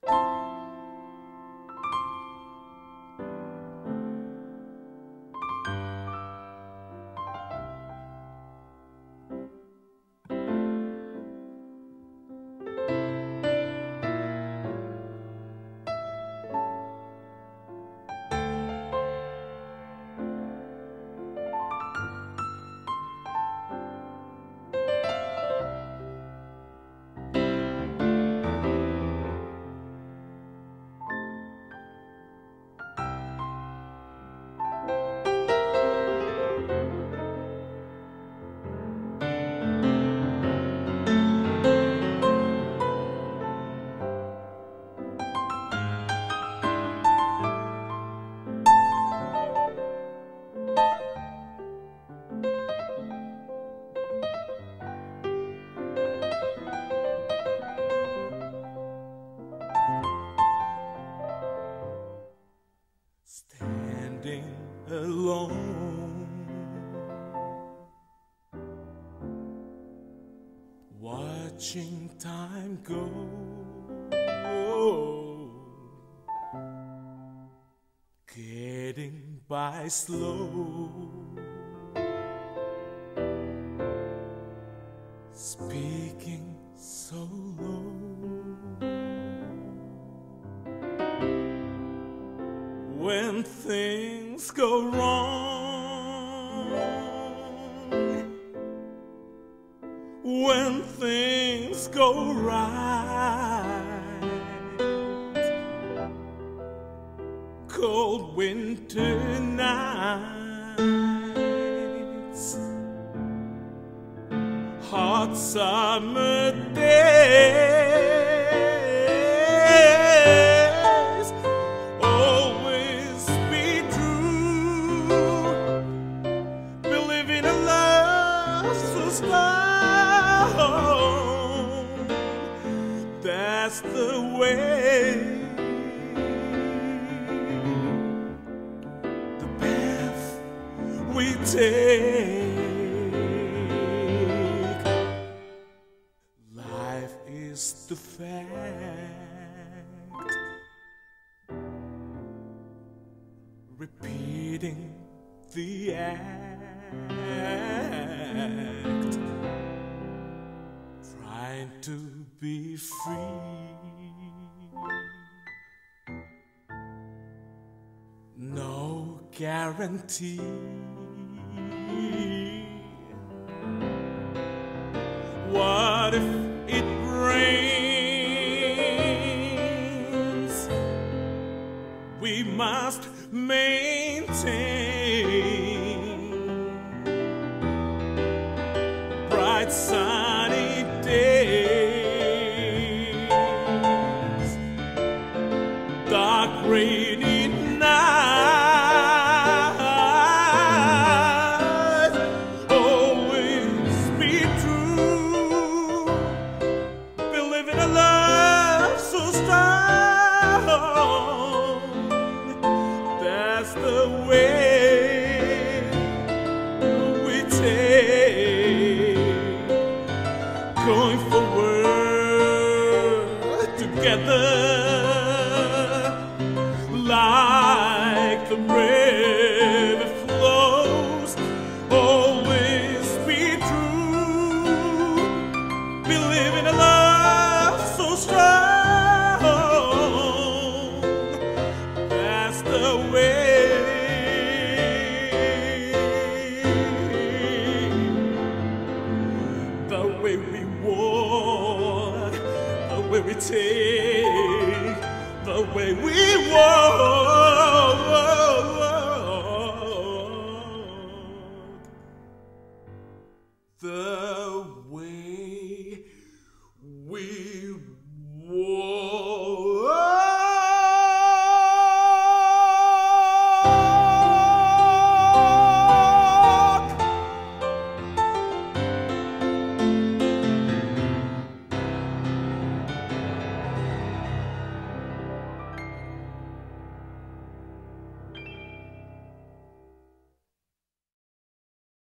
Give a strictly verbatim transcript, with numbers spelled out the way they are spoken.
Standing alone, watching time go, getting by slow, speaking so low. When things go wrong, when things go right, cold winter nights, hot summer days, that's the way, the path we take. Life is the fact, repeating the act, trying to be free. No guarantee. What if it rains? We must maintain bright sunny days, dark rainy nights. Always be true, believe in a love so strong. That's the way we take, going forward together, like the river flows. Always be true, believe in a love so strong. That's the way, the way we walk, the way we take, the way we walk.